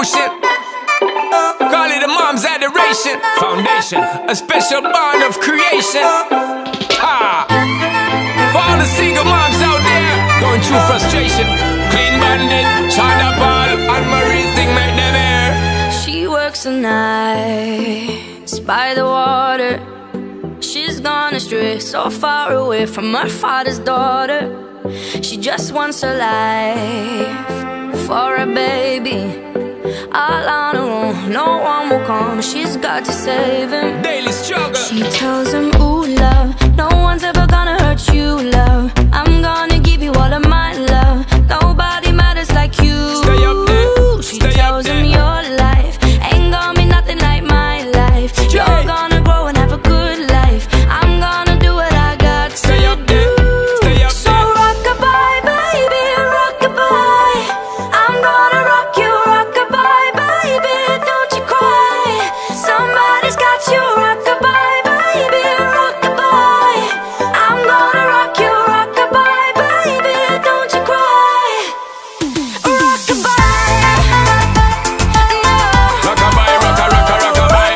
emotion. Call it a mom's adoration. Foundation, a special bond of creation. Ha! For all the single moms out there going through frustration, Clean Bandit, China Paul, and Marie thing make them air. She works the nights by the water. She's gone astray, so far away from her father's daughter. She just wants her life for a baby. All on her own, no one will come. She's got to save him. Daily struggle. She tells him, ooh, love, no one's ever gonna hurt you, love. I'm gonna give you all of my love. Nobody matters like you. Stay up there. She tells him your life ain't gonna be nothing like my life. You're gonna grow and have a good life. I'm gonna do what I got to Stay up there. Stay up so there. rock-a-bye, baby, rock-a-bye. I'm gonna rock you, rock-a-bye, baby, don't you cry. Somebody's got you, rock-a-bye, baby, rock-a-bye. I'm gonna rock you, rock-a-bye, baby, don't you cry. Rock-a-bye, no. Rock-a-bye, rock-a-rock-a, rock-a-bye.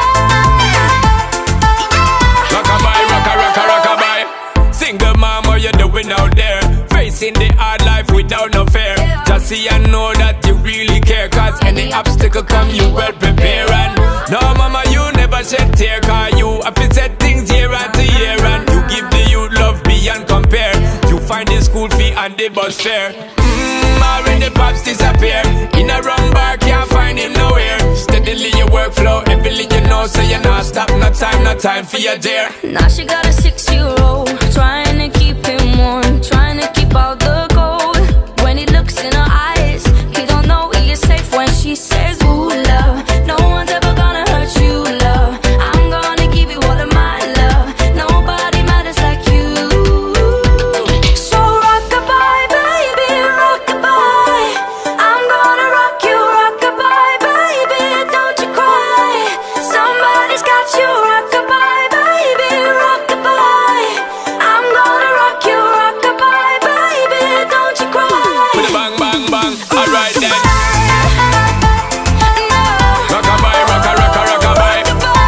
Rock-a-bye, rock-a-rock-a, rock-a-bye. Single mom, what you doing out there? Facing the hard life without no fear. Just see and know that you really care, cause any obstacle come, you well prepare. And no, mama, you never shed tear, cause you have to set things year after year. And you give the youth love beyond compare. You find the school fee and the bus fare. Already pops disappear. In a wrong bar, can't find him nowhere. Steadily your workflow, everything you know, so you're not stop, no time for your dear. Now she got a 6-year-old, trying to keep him warm, trying to keep out the cold. When he looks in her eyes, he don't know he is safe when she says, ooh, love, no one's ever gonna hurt you, love. I'm gonna give you all of my love. Nobody matters like you. So rock-a-bye, baby, rock-a-bye. I'm gonna rock you, rock-a-bye, baby, don't you cry. Somebody's got you, rock-a-bye, baby, rock-a-bye. I'm gonna rock you, rock-a-bye, baby, don't you cry. With a bang, bang, bang, alright then. No. Rock-a-bye, rock-a-rock-a, rock-a-bye.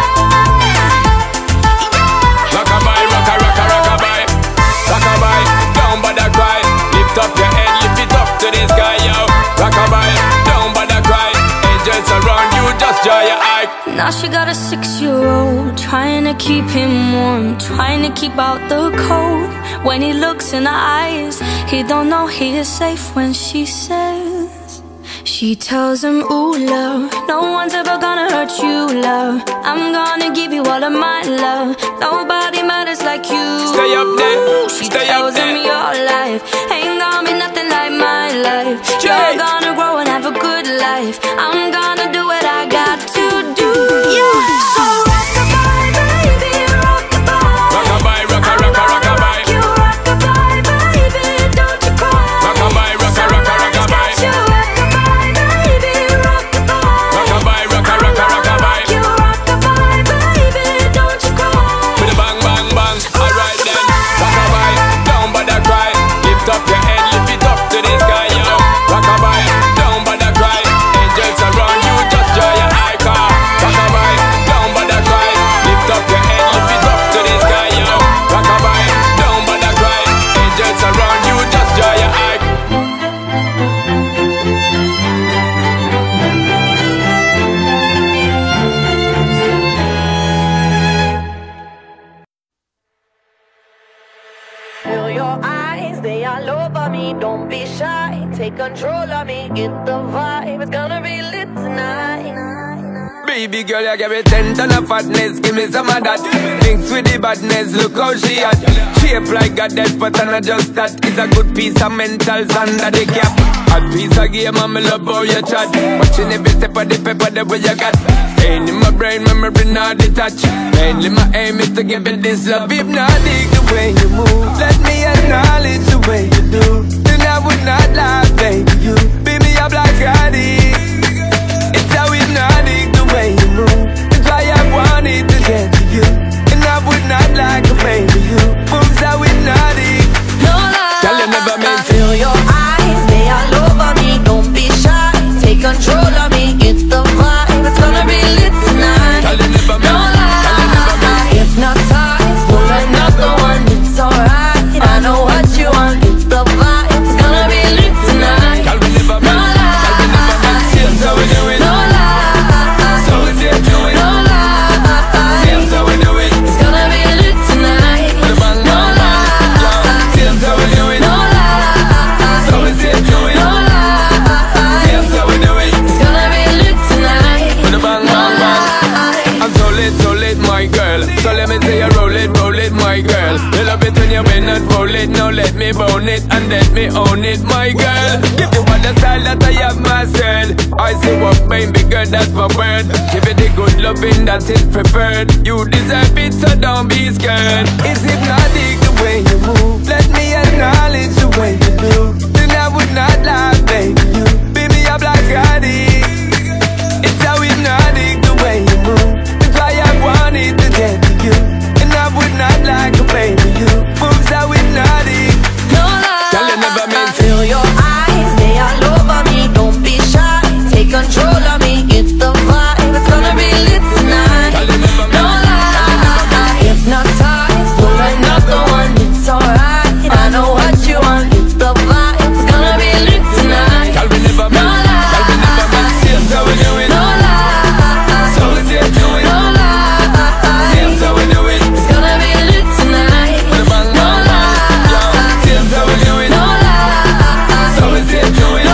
Rock-a-bye, rock-a-rock-a, rock-a-bye. Rock-a-bye, don't bother cry. Lift up your head, lift it up to the sky, yo. Rock-a-bye, don't bother cry. Angels around you, just dry your eye. Now she got a 6-year-old, trying to keep him warm, trying to keep out the cold. When he looks in her eyes, he don't know he is safe when she says, she tells him, ooh, love, no one's ever gonna hurt you, love. I'm gonna give you all of my love. Nobody matters like you. Stay up there, She stay tells up there. him your life ain't gonna be nothing like my life. You're gonna grow and have a good life. I'm gonna do what I got to do. So rock-a-bye, baby, rock-a-bye. Rock-a-bye, rock-a-rock-a, rock-a-bye. You rock-a-bye, baby, don't you cry. Rock-a-bye, rock-a-rock-a, rock-a-bye. You rock-a-bye, baby, rock-a-bye. Rock-a-bye, rock-a-rock-a, rock-a-bye. You rock-a-bye, baby, don't you cry. With a bang, bang, bang, alright then. Rock-a-bye, don't bother cry. Lift up your head, lift it up to the sky, yo. Rock-a-bye, don't bother cry. Angels around you, just dry your eye, car. Rock-a-bye, don't bother cry. Lift up your head, lift it up to the sky, yo. Rock-a-bye, don't bother cry. Angels around you, just dry your eye. Feel your eyes, they all over me. Don't be shy, take control of me. Get the vibe, it's gonna be lit tonight. Baby girl, you give me 10 ton of fatness, give me some of that. Thinks with the badness, look how she at. Shape like a death, but I'm not just that. It's a good piece of mentals under the cap. A piece of game, I'm love how you chat. Watching every step of the paper, the way you got. Staying in my brain, memory not detached. Mainly my aim is to give it this love. Hypnotic the way you move, let me acknowledge the way you do. Then I would not lie, baby, you beat me up like addict. It's how hypnotic the way you move. That's why I wanted to get to you. And I would not like a baby, you moves how hypnotic. No lie. Tell you never meant to. Feel your eyes, they all over me. Don't be shy, take control of me. me bone it and let me own it, my girl. Give you all the style that I have myself. I see what baby girl, that's my word. Give it the good loving that is preferred. You deserve it, so don't be scared. It's hypnotic the way you move. Let me acknowledge the way you do. Then I would not lie, baby. You be me up like Scotty. It's how hypnotic the way you move. That's why I wanted to get to you. And I would not like a baby. You moves how hypnotic. No lie. Girl, you never meant to. Feel your eyes, they all over me. Don't be shy, take control of me. Get the vibe, it's gonna be lit tonight. Girl, you never meant. No lie, hypnotized, pull another one. It's alright, I know what you want. Get the vibe, it's gonna be lit tonight. Girl, we never No meant. lie, Girl, we never meant. Here's how we do it. no lie, So let's get to it. no lie. Here's how we do it. It's gonna be lit tonight. With a bang, No bang, bang. Yo, lie, here's how we do it. no lie. So let's get to it. No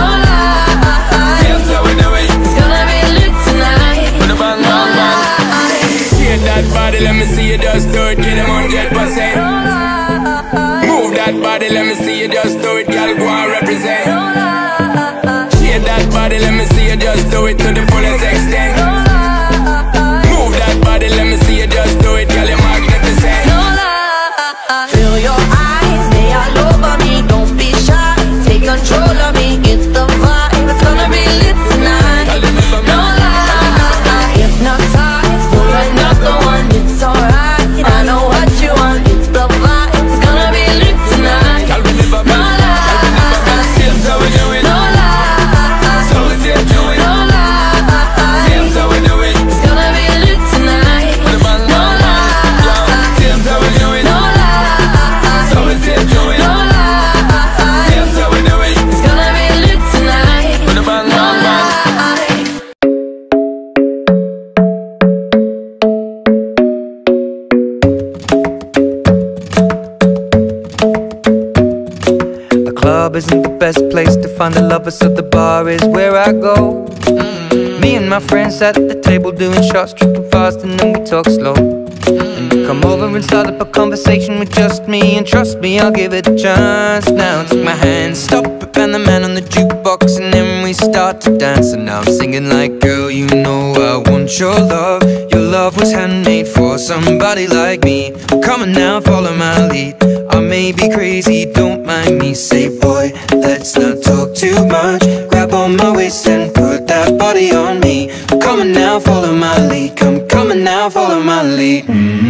lie, Here's how we do it. it's gonna be lit tonight. With a bang, No bang, bang. lie, Shake that body, let me see you just do it. Get them 100%. no lie, Move that body, let me see you just do it. Girl, go and represent. no lie, Shake that body, let me see you just do it to the fullest extent. no lie, Move that body, let me see you just do it. Girl, you're magnificent. no lie. Feel your eyes, they all over me. Don't be shy, take control of me. Get the vibe, it's gonna be lit tonight. Girl, you never No meant. lie, hypnotized, pull another one. It's alright, I know what you want. Get the vibe, it's gonna be lit tonight. Girl, we never No meant. Girl, we never meant. lie, Here's how we do it. no lie, So let's get to it. no lie. Here's how we do it. It's gonna be lit tonight. With a bang, No bang, bang. Yo, lie, here's how we do it. no lie, So let's get to it. no lie. Here's how we do it. It's gonna be lit tonight. With a bang, No bang, bang. lie. The club isn't the best place to find the lovers, so the bar is where I go. Me and my friends sat at the table doing shots, tripping fast, and then we talk slow. And you come over and start up a conversation with just me, and trust me, I'll give it a chance. Now take my hand, stop it, and the man on the jukebox, and then we start to dance. And now I'm singing like, girl, you know I want your love. Your love was handmade for somebody like me. Come on now, follow my lead. I may be crazy, don't mind me. Say, boy, let's not talk too much. Grab on my waist and put that body on me. Come on now, follow my lead. Come on now, follow my lead.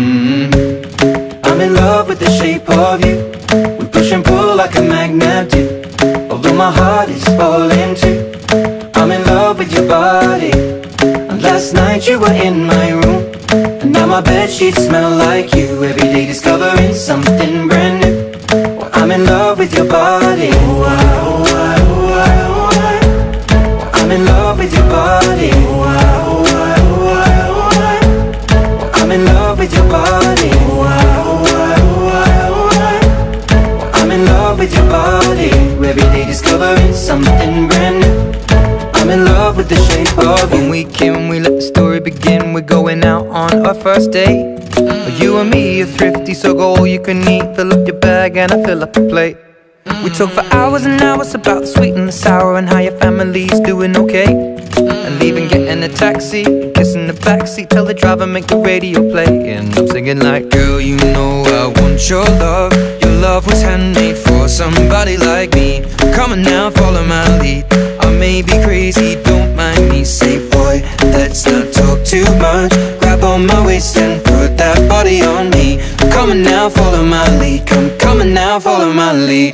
I'm in love with the shape of you. We push and pull like a magnet do. Although my heart is falling too. I'm in love with your body. And last night you were in my room, and now my bedsheets smell like you. Every day discovering something brand new. Well, I'm in love with your body. Oh, I, oh, I, oh, I, oh, I. Well, I'm in love with your body. Oh, I, oh, I, oh, I, oh, I. Well, I'm in love with your body. Oh, I, oh, I, oh, I, oh, I. Well, I'm in love with your body. Every day discovering something brand new. I'm in love with the shape of you. When we came, we let the story begin. We're going out on our first date. You and me are thrifty, so go all you can eat. Fill up your bag and I fill up the plate. We talk for hours and hours about the sweet and the sour, and how your family's doing okay. And leaving, getting a taxi, kissing the backseat, tell the driver make the radio play. And I'm singing like, girl, you know I want your love. Your love was handmade for somebody like me. Come on now, follow my lead. I may be crazy, don't mind me. Say, boy, let's not talk too much. Grab on my waist and put that body on me. Come on now, follow my lead. Come on now, follow my lead.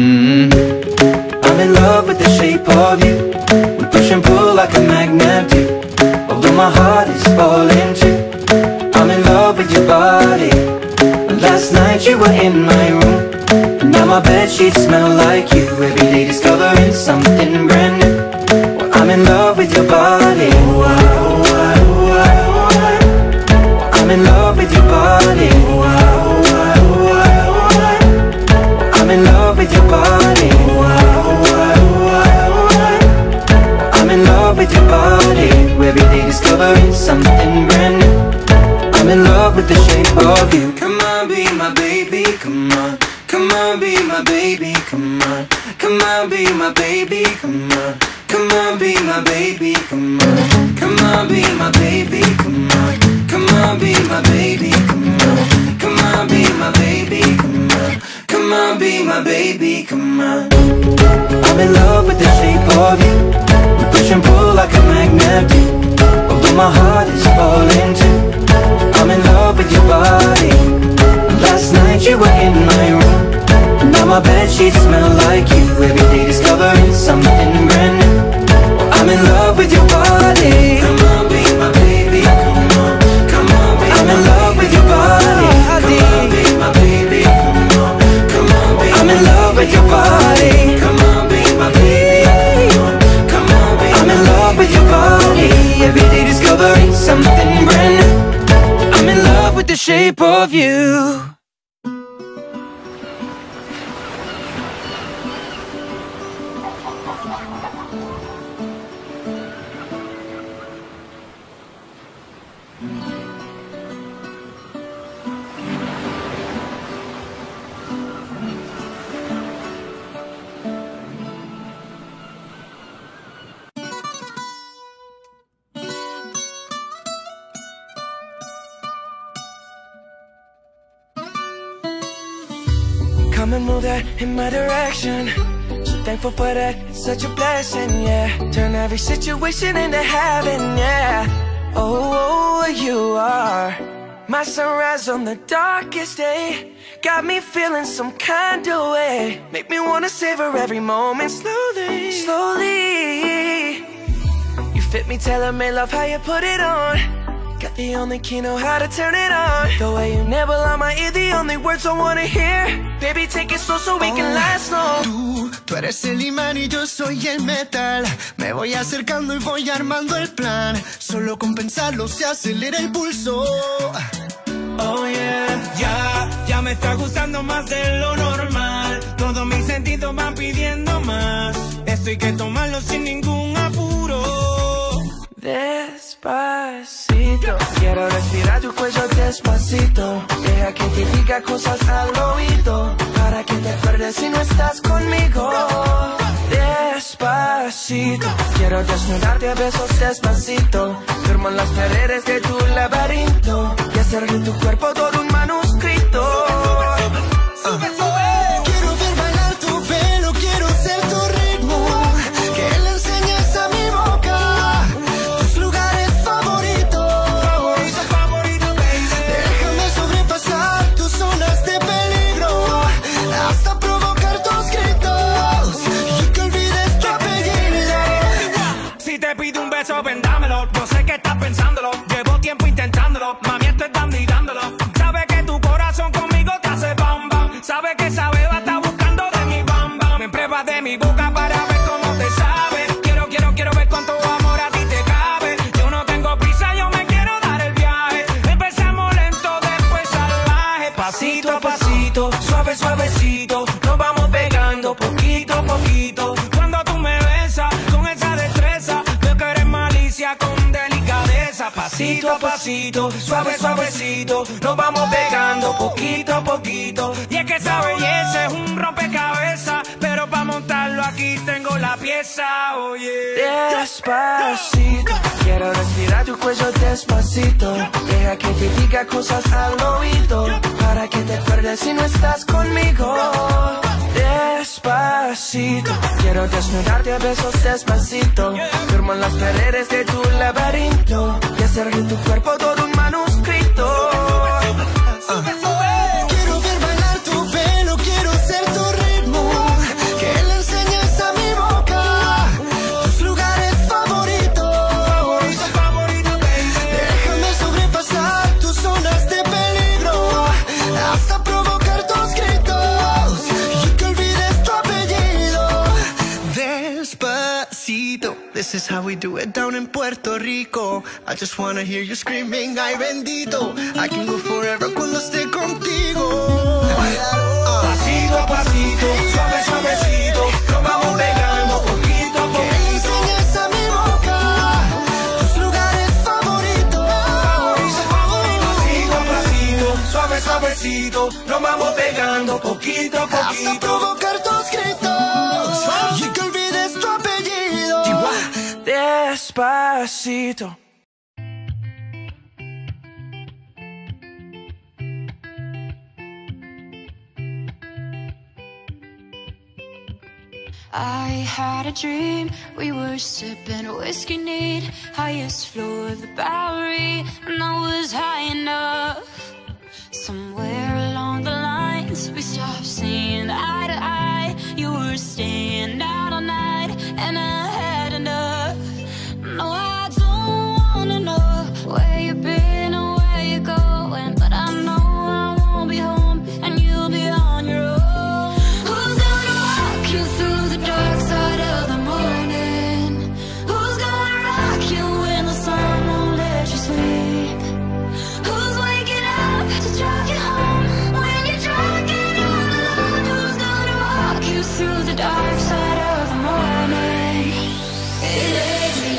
I'm in love with the shape of you. We push and pull like a magnet do. Although my heart is falling too. I'm in love with your body. Last night you were in my room, and now my bedsheets smell like you. Every day discovering something brand new. Well, I'm in love with your body. Oh, I, oh, I, oh, I, oh, I. Well, I'm in love with your body. Oh, I, oh, I, oh, I, oh, I. Well, I'm in love with your body. Oh, I, oh, I, oh, I, oh, I. Well, I'm in love with your body. Every day discovering something brand new. I'm in love with the shape of you. Come on, be my baby, come on. Come on, be my baby. my baby, come on. Come on, be my baby, come on. Come on, be my baby, come on. Come on, be my baby, come on. Come on, be my baby, come on. I'm in love with the shape of you. We push and pull like a magnet do. Although my heart is falling too, I'm in love with your body. Last night you were in my room. Now my bedsheets smell like you. Every day discovering something brand new. I'm in love with your body. Come on, be my baby, come on. Come on, be I'm in love with your body. Come on, be my baby, come on. Come on, be I'm in love with your body. Come on, be my baby, come on. Come on, be I'm in love with your body. Every day discovering something brand new. I'm in love with the shape of you. Come and move that in my direction. So thankful for that, it's such a blessing, yeah. Turn every situation into heaven, yeah. Oh, you are my sunrise on the darkest day. Got me feeling some kind of way. Make me wanna savor every moment slowly, slowly. You fit me, tailor-made, love how you put it on. Got the only key, know how to turn it on. The way you nibble on my ear, the only words I wanna hear. Baby, take it slow so we can last long. Tú eres el imán y yo soy el metal. Me voy acercando y voy armando el plan. Solo con pensarlo se acelera el pulso. Oh yeah, ya me está gustando más de lo normal. Todos mis sentidos van pidiendo más. Esto hay que tomarlo sin ningún apuro. Despacito, quiero respirar tu cuello despacito. Deja que te diga cosas al oído, para que te acuerdes si no estás conmigo. Despacito, quiero desnudarte a besos despacito. Firmo en las paredes de tu laberinto y hacer de tu cuerpo todo un manuscrito. Sube, sube. Quiero ver bailar tu pelo, quiero ser tu ritmo. Que le enseñes a mi boca tus lugares favoritos. Favorito, baby. Déjame sobrepasar tus zonas de peligro, hasta provocar tus gritos y que olvides tu apellido. Si te pido un beso, ven dámelo. Yo sé que estás pensándolo, llevo tiempo intentándolo. Mami, esto es dando y dándolo. Sabes que tu corazón conmigo te hace bam bam. Sabes que esa beba está buscando de mi bam bam. Me pruebas de mi boca para ver cómo te sabe. Quiero ver cuánto amor a ti te cabe. Yo no tengo prisa, yo me quiero dar el viaje. Empezamos lento, después salvaje. Pasito a pasito, suave, suavecito. Nos vamos pegando poquito a poquito. Cuando tú me besas con esa destreza, veo que eres malicia con delicadeza. Pasito a pasito, suave, suavecito. Nos vamos pegando poquito a poquito. Y es que esa belleza es un rompecabezas, pero para montarlo aquí tengo la pieza, oye. Despacito, quiero respirar tu cuello despacito. Deja que te diga cosas al oído, para que te acuerdes si no estás conmigo. Despacito, quiero desnudarte a besos despacito. Firmo en las paredes de tu laberinto y hacer de tu cuerpo todo un manuscrito. Quiero ver bailar tu pelo, quiero ser tu ritmo. Que le enseñes a mi boca tus lugares favoritos. Favorito, baby. Déjame sobrepasar tus zonas de peligro, hasta provocar tus gritos y que olvides tu apellido. Despacito, this is how we do it down in Puerto Rico. I just wanna hear you screaming, ay bendito. I can go forever cuando esté contigo. Pasito a pasito, suave, suavecito. Nos vamos pegando poquito a Que le poquito. enseñes a mi boca tus lugares favoritos. Pasito a pasito, suave, suavecito. Nos vamos pegando poquito a Hasta poquito. provocar tus gritos y que olvides tu apellido. despacito. I had a dream, we were sipping whiskey neat, highest floor of the Bowery, and I was high enough. Somewhere along the lines, we stopped seeing eye to eye. You were staying out all night, and I had enough. No, I don't wanna know where you've been or where you're going, but I know I won't be home, and you'll be on your own. Who's gonna walk you through the dark side of the morning? Who's gonna rock you when the sun won't let you sleep? Who's waking up to drive you home when you're drunk and all alone? Who's gonna walk you through the dark side of the morning? It ain't me.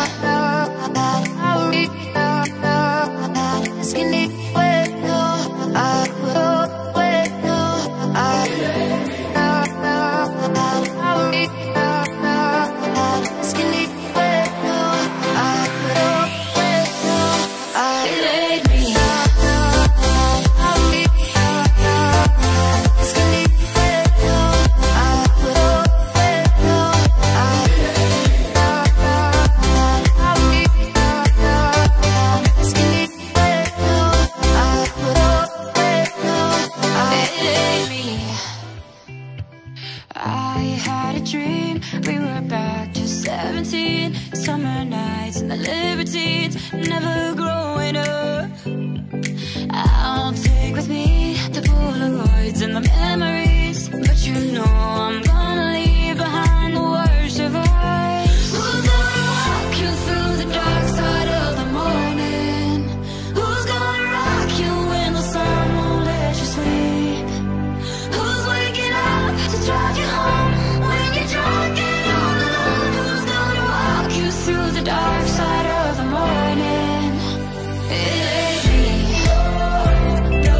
Never growing up. I'll take with me the Polaroids and the memories, but you know I'm gonna leave behind the worst of us. Who's gonna walk you through the dark side of the morning? Who's gonna rock you when the sun won't let you sleep? Who's waking up to drive you home when you're drunk and all alone? Who's gonna walk you through the dark side of the morning? It ain't me. No,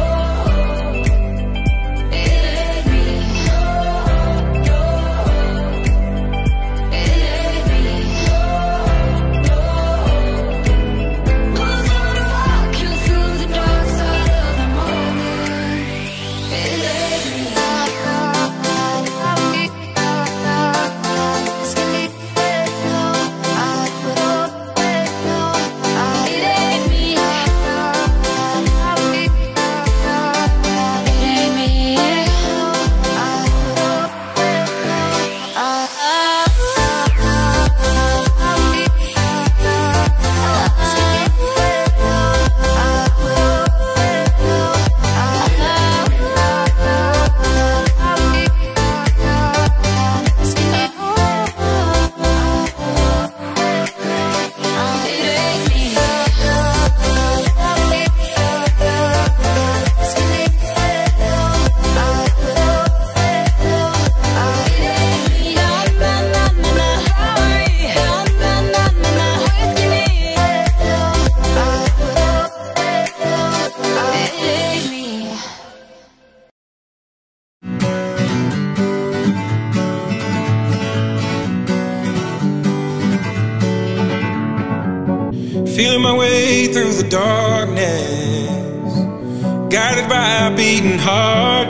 it ain't me. No, it ain't me. No, who's gonna walk you through the dark side of the morning? It ain't me. Feeling my way through the darkness, guided by a beating heart.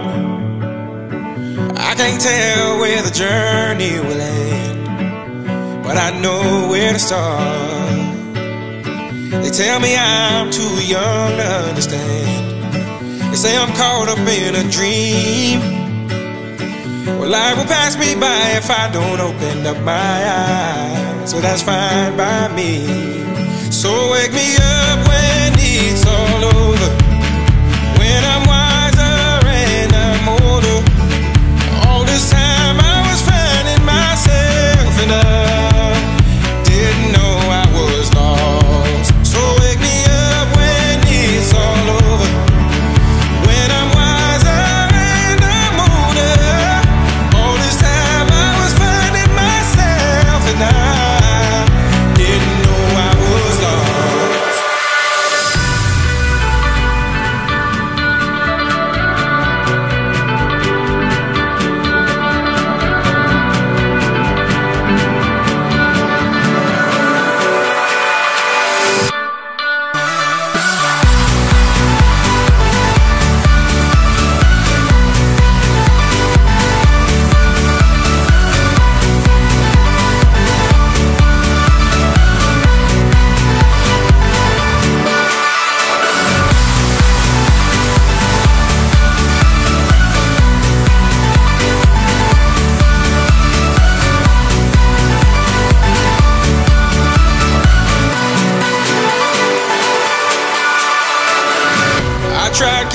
I can't tell where the journey will end, but I know where to start. They tell me I'm too young to understand. They say I'm caught up in a dream. Well, life will pass me by if I don't open up my eyes, so that's fine by me. So wake me up when it's all over, when I'm wiser and I'm older. All this time I was finding myself and I didn't know I was lost. So wake me up when it's all over, when I'm wiser and I'm older. All this time I was finding myself and I didn't know I was lost.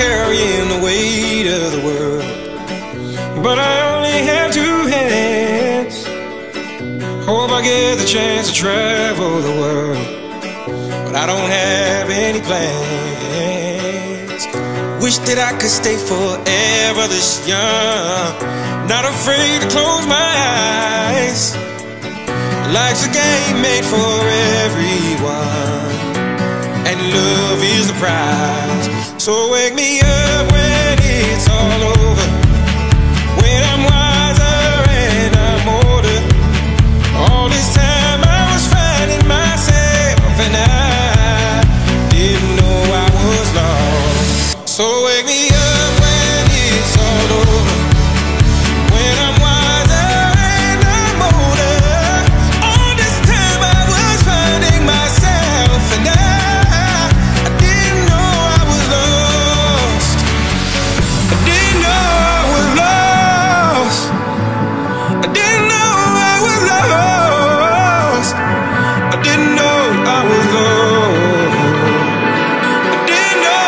carrying the weight of the world, but I only have two hands. Hope I get the chance to travel the world, but I don't have any plans. Wish that I could stay forever this young, not afraid to close my eyes. Life's a game made for everyone, and love is the prize. So wake me up when it's all over, when I'm wiser and I'm older. All this time I was finding myself, and I didn't know I was lost. So wake me up when it's all over, when I'm wiser and I'm older. All this time I was finding myself, and I didn't know I was lost. I didn't know I was lost. I didn't know I was lost. I didn't know I was lost. I didn't know.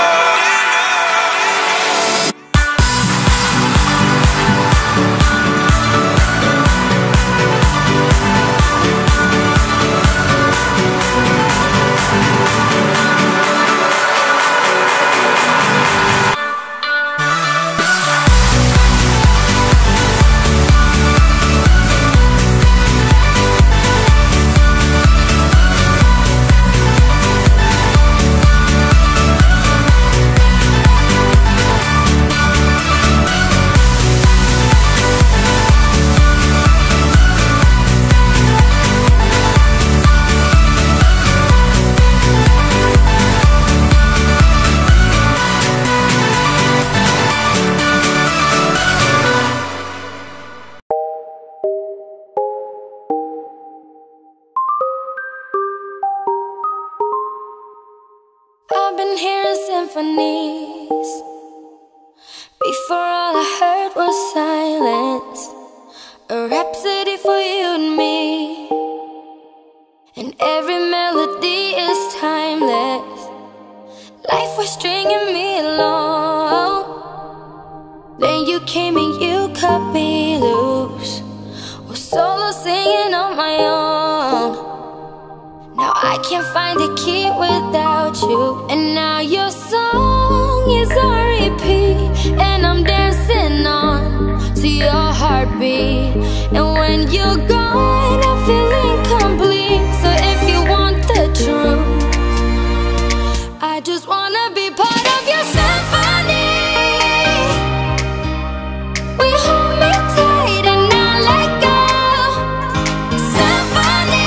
I've been hearing symphonies. Before all I heard was silence, a rhapsody for you and me. And every melody is timeless. Life was stringing me along. Then you came and you cut me loose, was solo singing on my own. Now I can't find a key without you, and now your song is on repeat, and I'm dancing on to your heartbeat. And when you're gone, I feel incomplete. So if you want the truth, I just wanna be part of your symphony. We hold me tight and not let go. Symphony,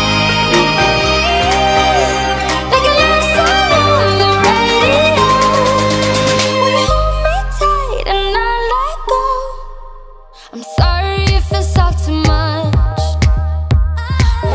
like a love song on the radio. We hold me tight and not let go. I'm sorry if it's all too much.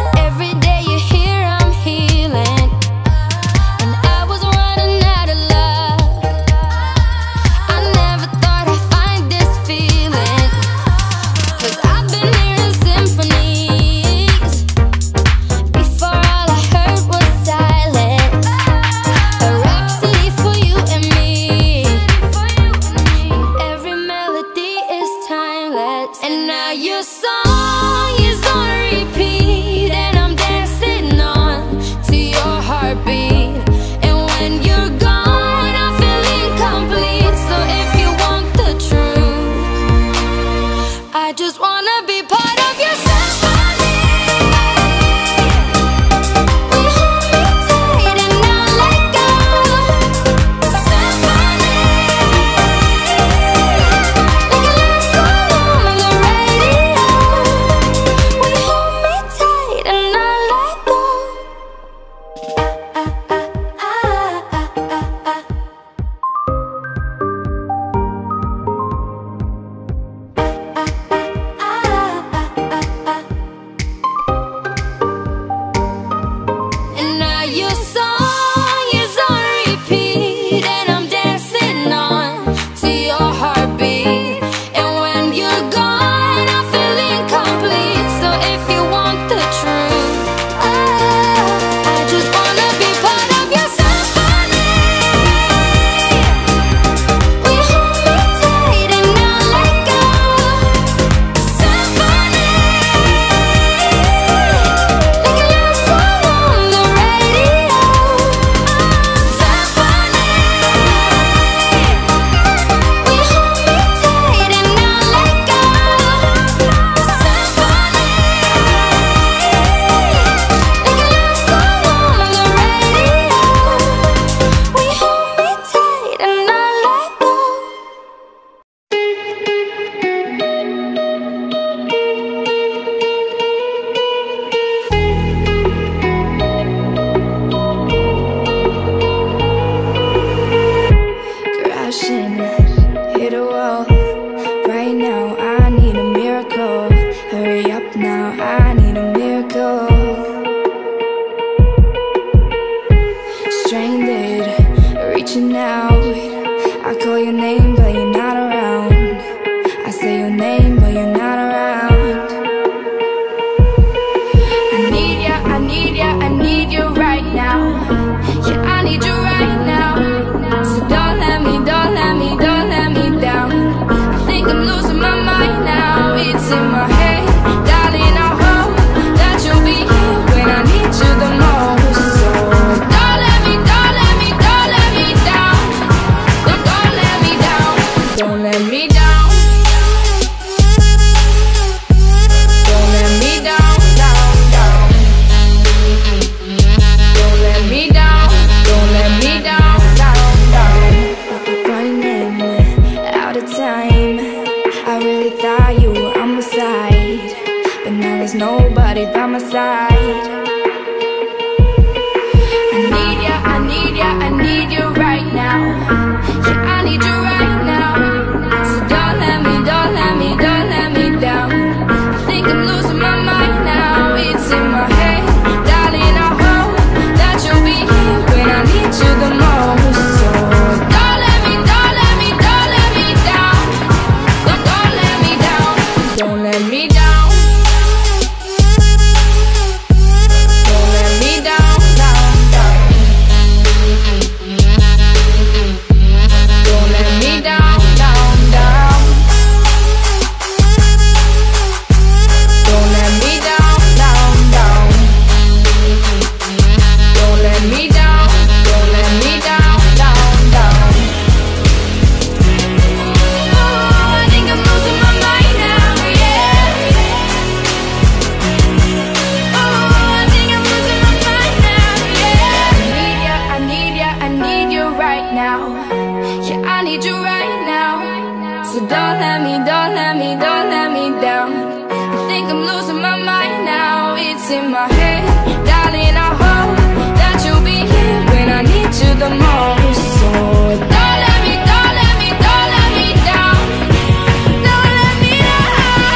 Darling, I hope that you'll be here when I need you the most. So don't let me, don't let me, don't let me down. Don't let me down.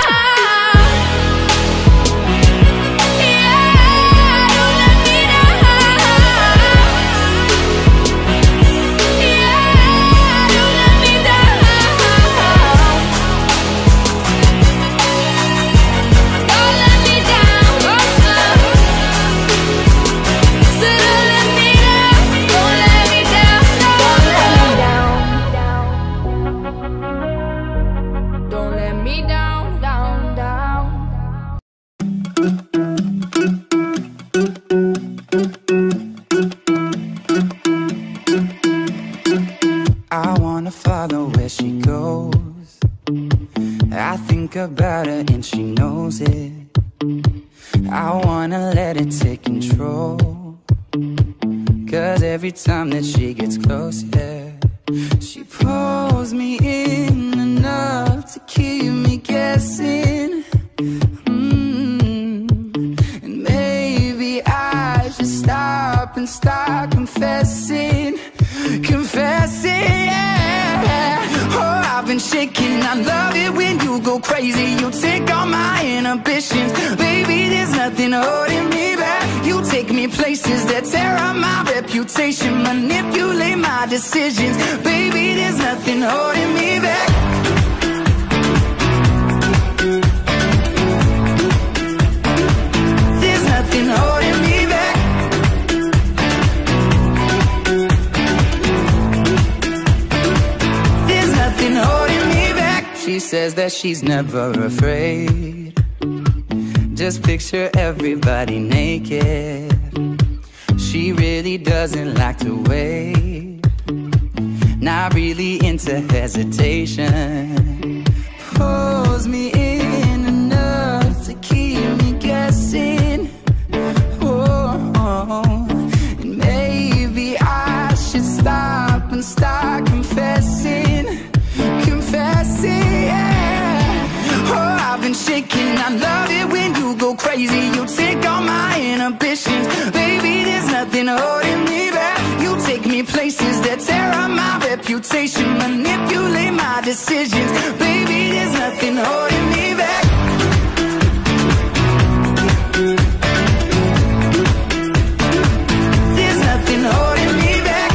Yeah, don't let me down. Yeah, don't let me down. Don't let me down. So don't let me down. Don't let me down. Don't let me down, down, down. I wanna follow where she goes. I think about her and she knows it. I wanna let it take control. 'Cause every time that she gets close, yeah, she pulls me in enough to keep me guessing. And maybe I should stop and start confessing. Confessing, yeah. Oh, I've been shaking. I love it when you go crazy. You take all my inhibitions. Baby, there's nothing holding me back. You take me places that tear up my reputation. Manipulate my decisions. Baby, there's nothing holding me back. There's nothing holding me back. There's nothing holding me back. She says that she's never afraid. Just picture everybody naked. She really doesn't like to wait. Not really into hesitation. Pulls me in enough to keep me guessing. Oh, and maybe I should stop and start confessing. Confessing, yeah. Oh, I've been shaking. I love it when you go crazy. You take all my inhibitions. Baby, there's nothing holding me back. You take me places that tear up my reputation. Manipulate my decisions. Baby, there's nothing holding me back. There's nothing holding me back.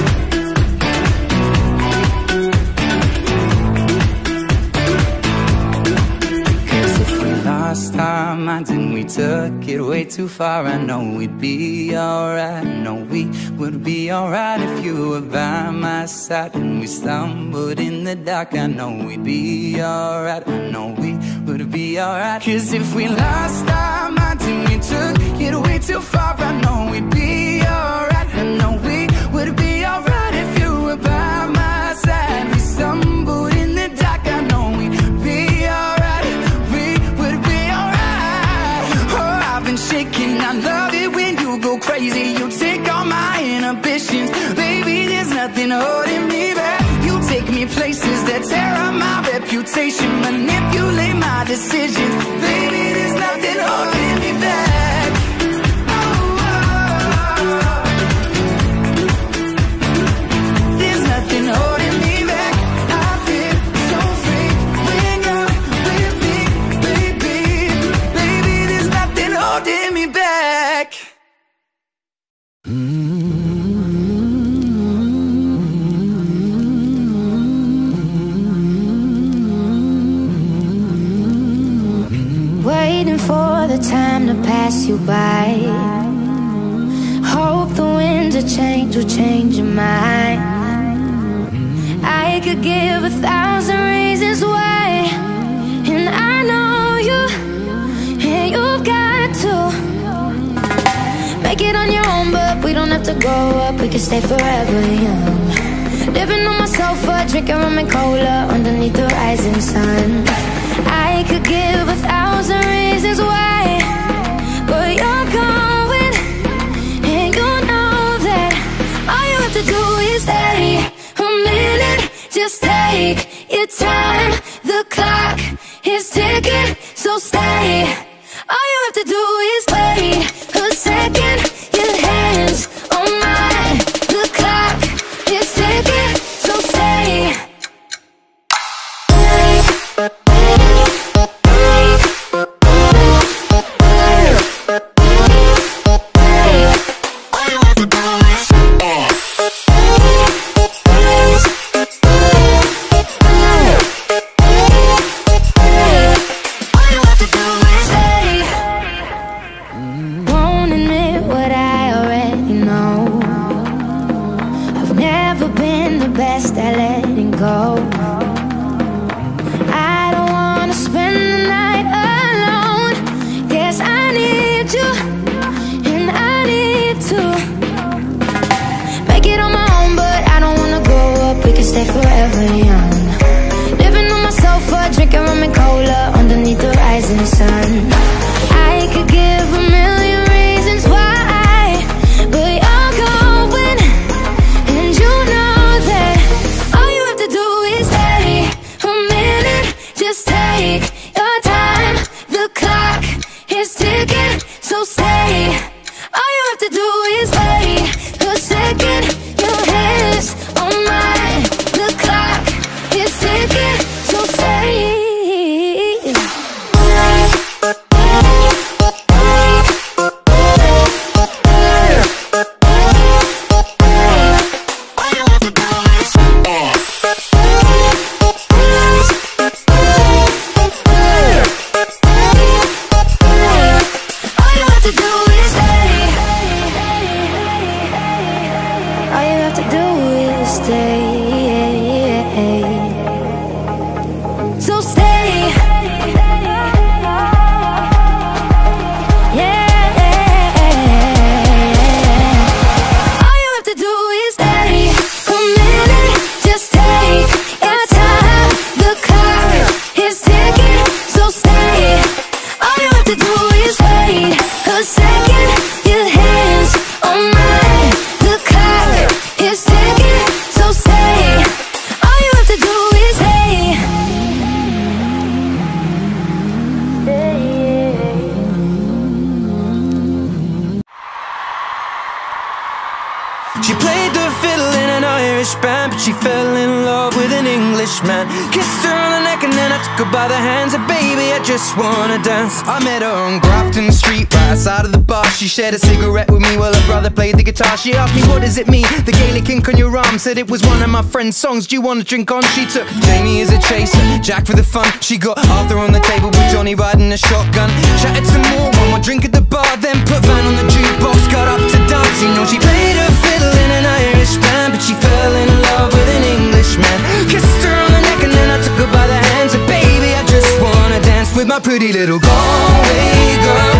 Lost our minds and we took it way too far. I know we'd be alright. I know we would be alright if you were by my side. And we stumbled in the dark. I know we'd be alright. I know we would be alright. 'Cause if we lost our minds and we took it way too far, I know we'd be alright. I know we would be alright if you were by my side. We stumbled in the dark. I know we'd be alright. Shaking, I love it when you go crazy. You take all my inhibitions. Baby, there's nothing holding me back. You take me places that tear up my reputation. Manipulate my decisions. Baby, there's nothing holding me back. Oh, oh. There's nothing holding me back. I feel so free when you're with me, baby. Baby, there's nothing holding me back. Waiting for the time to pass you by. Hope the winds of change will change your mind. I could give 1,000 reasons why, and I know you, and you've got to make it on your own. But we don't have to grow up, we can stay forever young. Living on my sofa, drinking rum and cola underneath the rising sun. I could give 1,000 reasons why, but you're going, and you know that all you have to do is stay a minute. Just take your time, the clock is ticking, so stay. All you have to do is wait a second. She played the fiddle in an Irish band, but she fell in love with an Englishman. Kissed her on the neck and then I took her by the hands. And baby, I just wanna dance. I met her on Grafton Street, right outside of the bar. She shared a cigarette with me while her brother played the guitar. She asked me, what does it mean, the Gaelic ink on your arm? Said it was one of my friend's songs, do you want to drink on? She took Jamie as a chaser, Jack for the fun. She got Arthur on the table with Johnny riding a shotgun. Chatted some more, one more drink at the bar, then put Van on the jukebox, got up to dance. You know she played her fiddle in an Irish band, but she fell in love with an Englishman. Kissed her on the neck and then I took her by the hands. And baby, I just wanna dance with my pretty little Galway girl.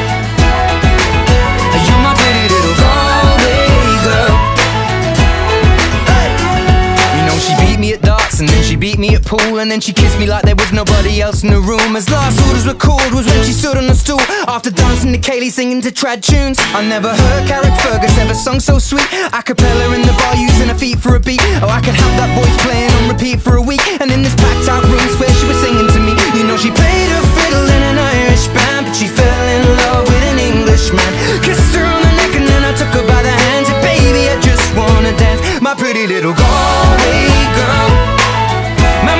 You're my pretty little Galway girl. Hey! You know she beat me at darts and then she beat me at pool, and then she kissed me like there was nobody else in the room. As last orders were called was when she stood on the stool, after dancing to Kaylee singing to trad tunes. I never heard Carrick Fergus ever sung so sweet. A cappella in the bar using her feet for a beat. Oh, I could have that voice playing on repeat for a week. And in this packed out room where she was singing to me. You know she played her fiddle in an Irish band, but she fell in love with an Englishman. Kissed her on the neck and then I took her by the hands. And baby, I just wanna dance, my pretty little Galway girl. My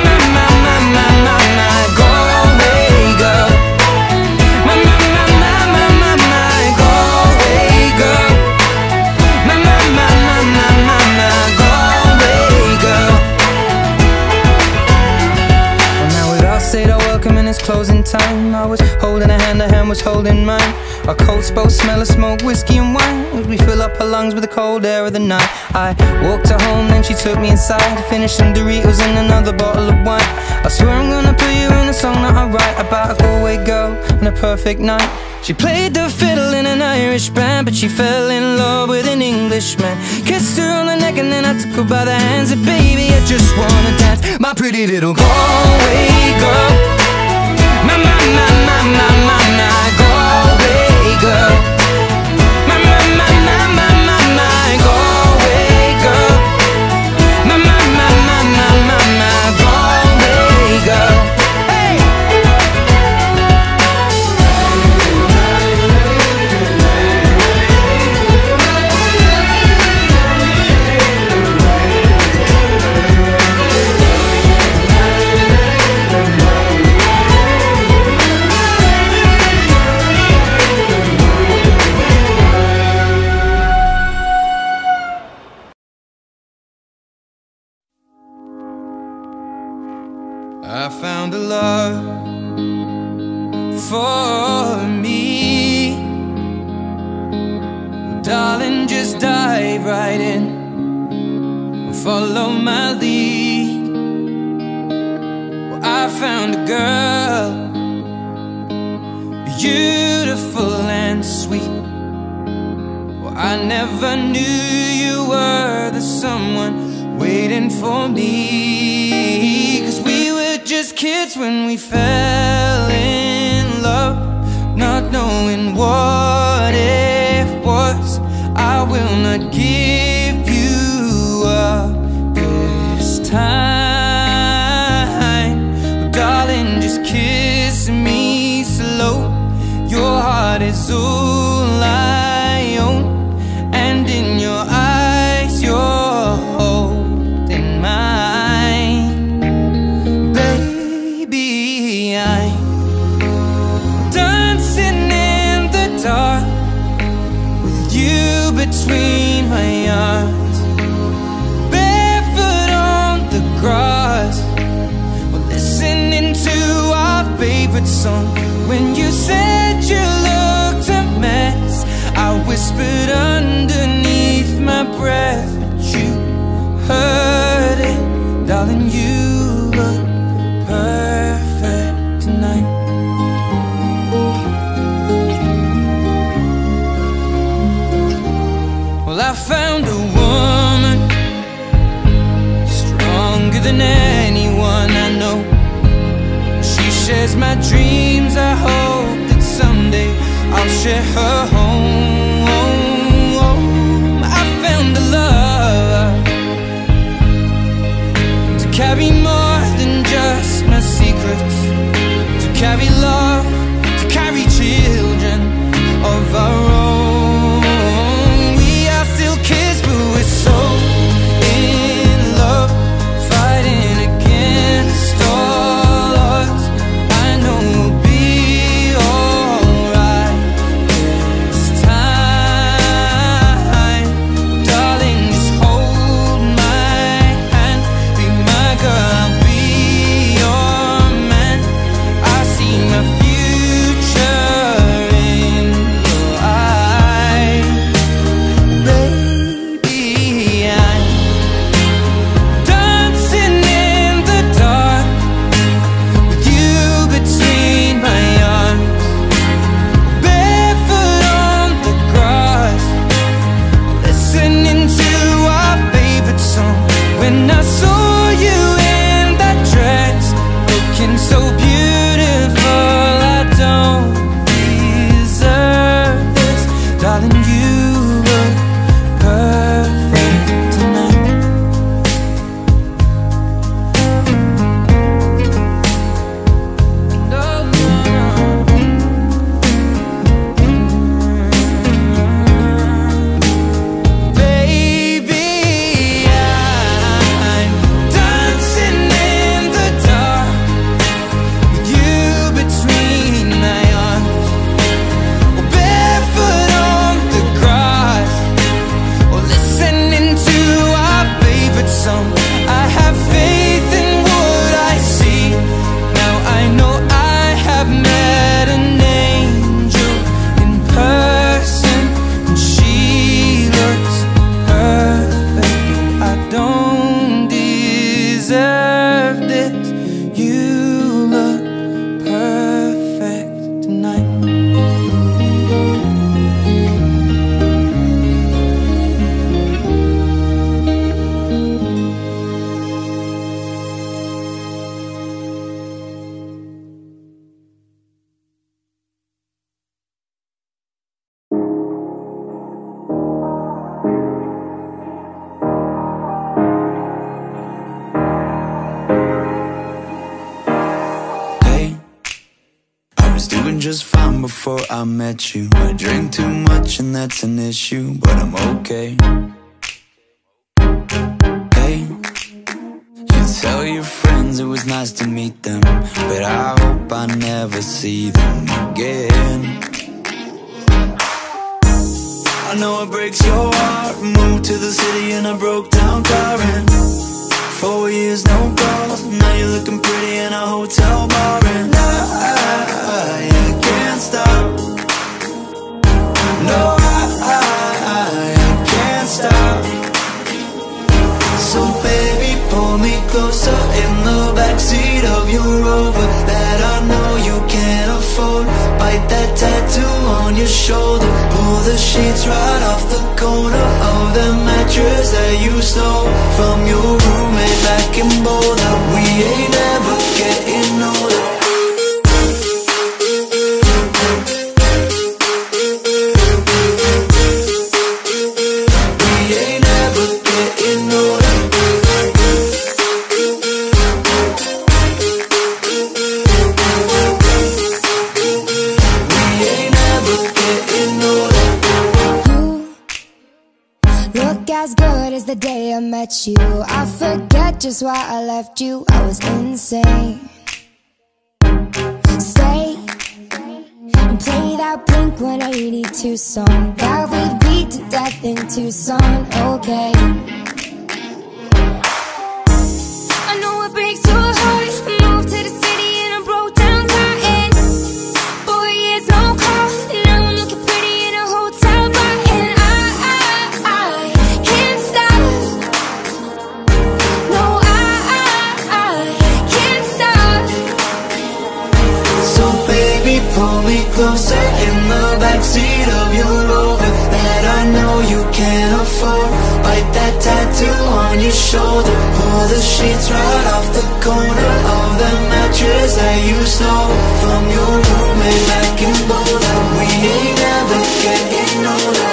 Galway girl. My Galway girl. My Galway girl. Well, now we'd all said our welcome and it's closing time. I was holding her hand was holding mine. Our coats both smell of smoke, whiskey and wine, as we fill up her lungs with the cold air of the night. I walked her home, then she took me inside, finished some Doritos and another bottle of wine. I swear I'm gonna put you in a song that I write about a Galway girl and a perfect night. She played the fiddle in an Irish band, but she fell in love with an Englishman. Kissed her on the neck and then I took her by the hands. And baby, I just wanna dance, my pretty little Galway girl. My Galway girl. My Galway girl. My Galway girl. Hey! I found a love for me. Well, darling, just dive right in and follow my lead. Well, I found a girl, beautiful and sweet. Well, I never knew you were the someone waiting for me. 'Cause we were just kids when we fell in love, not knowing what it was. I will not give you up this time. Well, darling, just kiss me slow. Your heart is all I own, and in your eyes you're holding mine. Baby, I'm dancing in the dark with you between my arms, barefoot on the grass. We're listening to our favorite song. When you said you looked a mess, I whispered underneath my breath, but you heard it. Darling, you look perfect tonight. Well, I found a woman stronger than anyone I know. She shares my dreams. I hope that someday I'll share her home. I found a love to carry more than just my secrets, to carry love, to carry children of our own. We are still kids, but drinking before I met you. I drink too much and that's an issue, but I'm okay. Hey, you tell your friends it was nice to meet them, but I hope I never see them again. I know it breaks your heart. Moved to the city in a broke down car, and 4 years no calls. Now you're looking pretty in a hotel bar, and I can't stop. No, I can't stop. So baby, pull me closer in the backseat of your Rover that I know you can't afford. Bite that tattoo on your shoulder. Pull the sheets right off the corner of the mattress that you stole from your roommate back in Boulder. We ain't ever getting older. As good as the day I met you. I forget just why I left you. I was insane. Stay and play that Blink-182 song that we beat to death in Tucson. Okay, I know it breaks your heart. Moved to the city and I broke down car, and 4 years no call. Now I'm looking pretty in a hotel bar, and I can't stop. No, I can't stop. So baby, pull me closer in the backseat of your Rover that I know you can't afford. Bite that tattoo on your shoulder. Pull the sheets right off the corner of the mattress that you stole from your roommate back in Boulder. We ain't never getting older.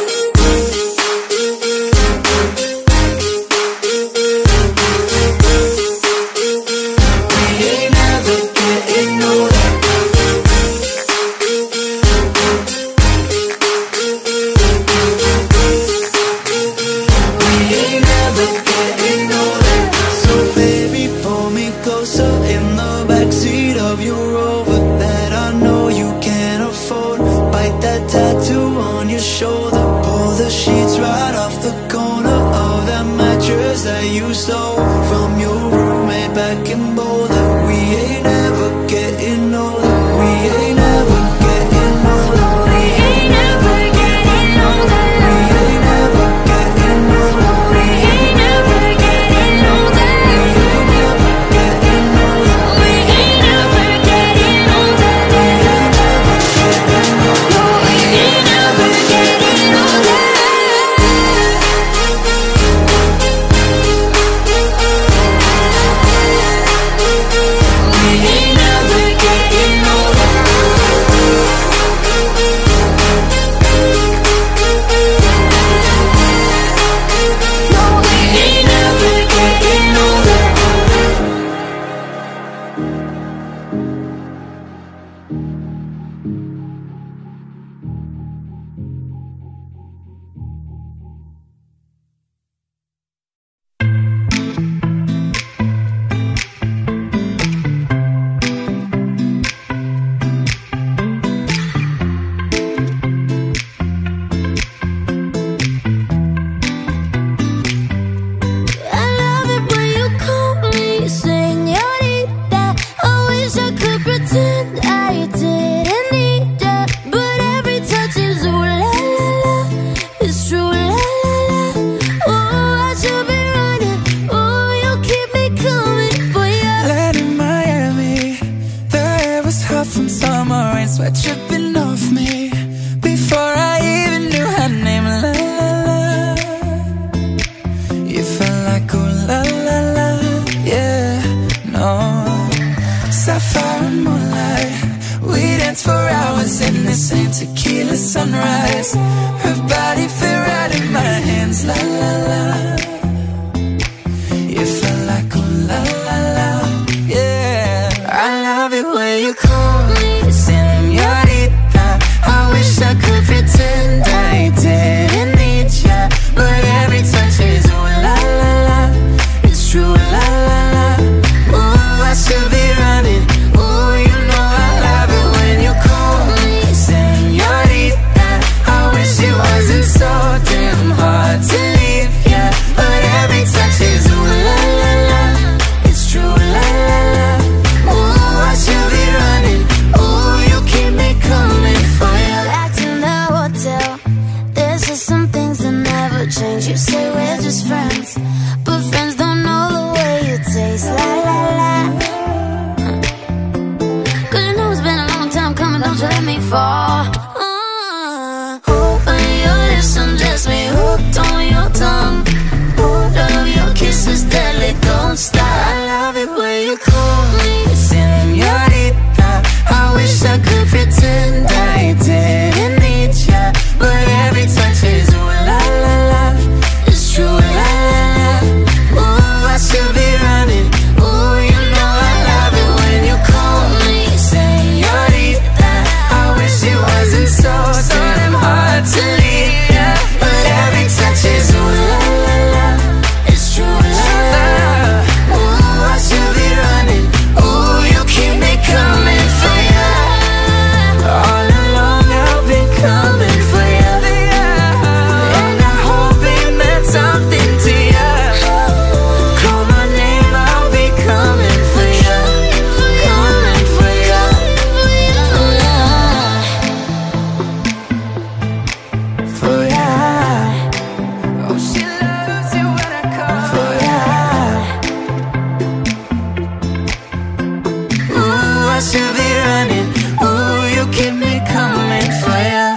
That you stole from your roommate back in Boulder. We ain't ever getting older. We ain't ever getting older. We ain't ever getting older. We ain't ever getting older. We ain't ever getting older. We ain't ever getting older. We ain't ever getting older. We ain't ever getting older. We ain't ever getting older. Sweat dripping off me before I even knew her name. La la la, you felt like ooh la la la, yeah, no. Sapphire and moonlight, we danced for hours in the same tequila sunrise. Her body fit right in my hands. La la la, you felt like ooh la la la, yeah. I love it when you call me señorita. never change. You say we're just friends, but friends don't know the way you taste. La la la. Cause you know it's been a long time coming, don't you let me fall. Open your lips and undress me, hooked on your tongue. Love your kisses deadly, don't stop. I love it when you call me señorita. I wish I could pretend I didn't need ya, but every touch is ooh la la la. It's true la la la. Ooh, I should be running. Ooh, you know I love it when you call me señorita. I wish it wasn't so damn hard to leave ya, but every touch is ooh la la la. It's true la la. Ooh, I should be running. Ooh, you keep me coming for ya. All along I've been coming for ya, and I hope it meant something to ya. Call my name, I'll be coming for ya, coming for ya. For ya. Oh, she loves you when I call for ya. Ooh, I should be running. Ooh, you keep me coming for ya.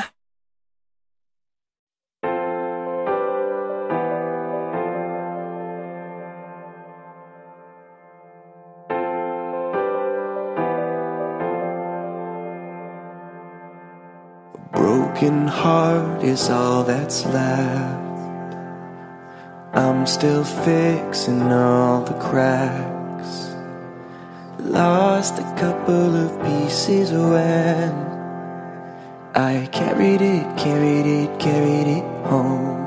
Broken heart is all that's left. I'm still fixing all the cracks. Lost a couple of pieces when I carried it home.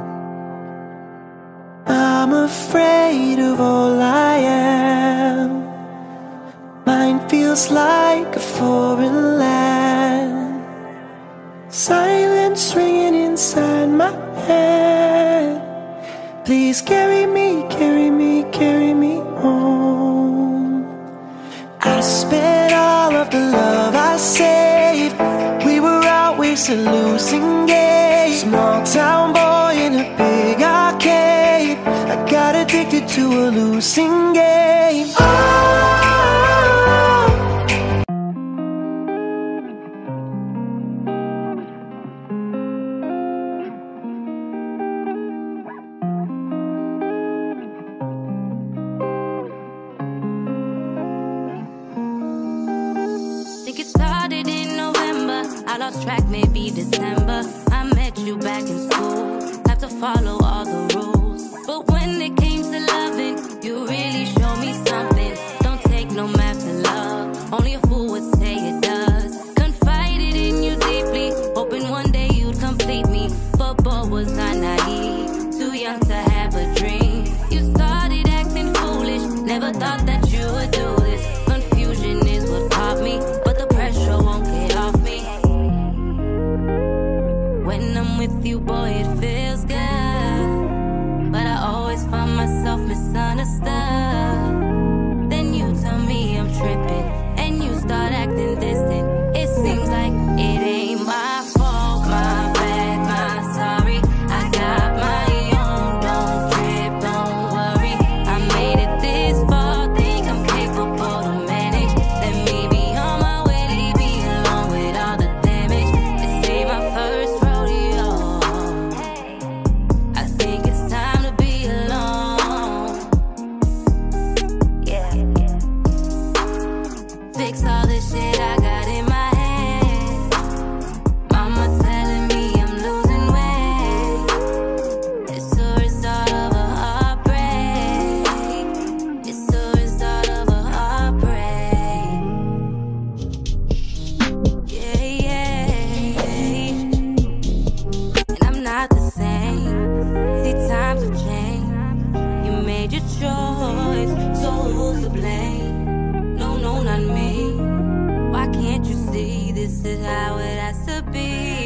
I'm afraid of all I am. Mine feels like a foreign land. Silence ringing inside my head. Please carry me, carry me, carry me home. I spent all of the love I saved. We were always a losing game. Small town boy in a big arcade. I got addicted to a losing game. Oh. Think it started in November, I lost track, maybe December. I met you back in school, have to follow all the rules. But when it came to loving, you really showed me something. Don't take no math to love, only a fool would say it does. Confided in you deeply, hoping one day you'd complete me. But boy, was I naive, too young to have a dream. You started acting foolish, never thought that you would do this. Confusion is what caught me, but the pressure won't get off me. When I'm with you, boy, it feels good, but I always find myself misunderstood. Then you tell me I'm tripping, and you start acting distant. It seems like it ain't my fault, my bad, my sorry. I got my own, don't trip, don't worry. I made it this far, think I'm capable to manage. Let me be on my way, leave me alone with all the damage. This ain't my first rodeo. I think it's time to be alone. Yeah. Fix all this shit I got in my head. Mama telling me I'm losing weight. It's the result of a heartbreak. It's the result of a heartbreak. Yeah, yeah. And I'm not the same. See, times have changed. You made your choice, so who's to blame? No, no, not me. Why can't you see this is how it has to be?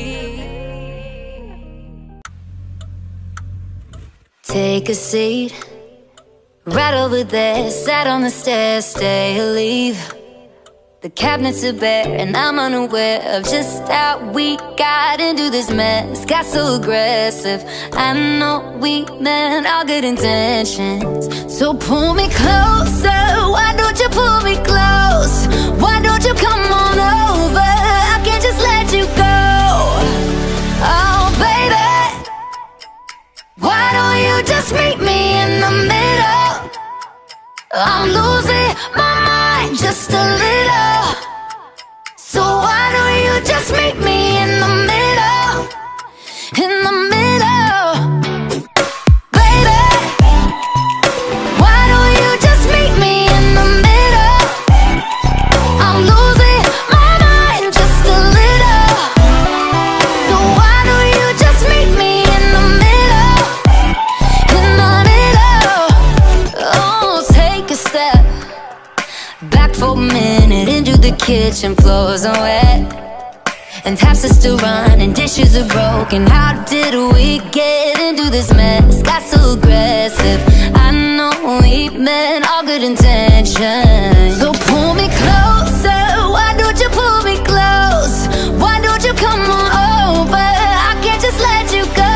Take a seat, right over there. Sat on the stairs, stay or leave. The cabinets are bare and I'm unaware of just how we got into this mess. Got so aggressive. I know we meant all good intentions. So pull me closer. Why don't you pull me close? Why don't you come on over? I can't just let you go. Oh baby, why don't you just meet me in the middle? I'm losing my mind just a little. So why don't you just meet me in the middle? In the middle. Baby, why don't you just meet me in the middle? I'm losing my mind just a little. So why don't you just meet me in the middle? In the middle. Oh, take a step back for a minute into the kitchen. Floors are wet and taps are still running, dishes are broken. How did we get into this mess? Got so aggressive. I know we meant all good intentions. So pull me closer. Why don't you pull me close? Why don't you come on over? I can't just let you go.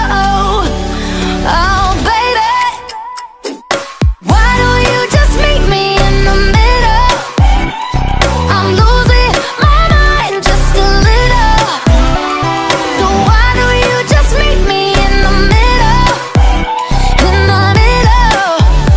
Oh baby, why don't you just meet me in the middle? I'm losing my mind just a little. So why don't you just meet me in the middle? In the middle.